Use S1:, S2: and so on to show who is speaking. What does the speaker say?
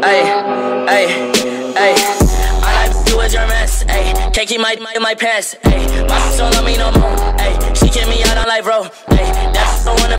S1: Ay, ay, ay. I like you with your mess, ay. Can't keep my pants, ay. My bitch don't love me no more, ay. She kick me out on life, bro, ay. That's the one.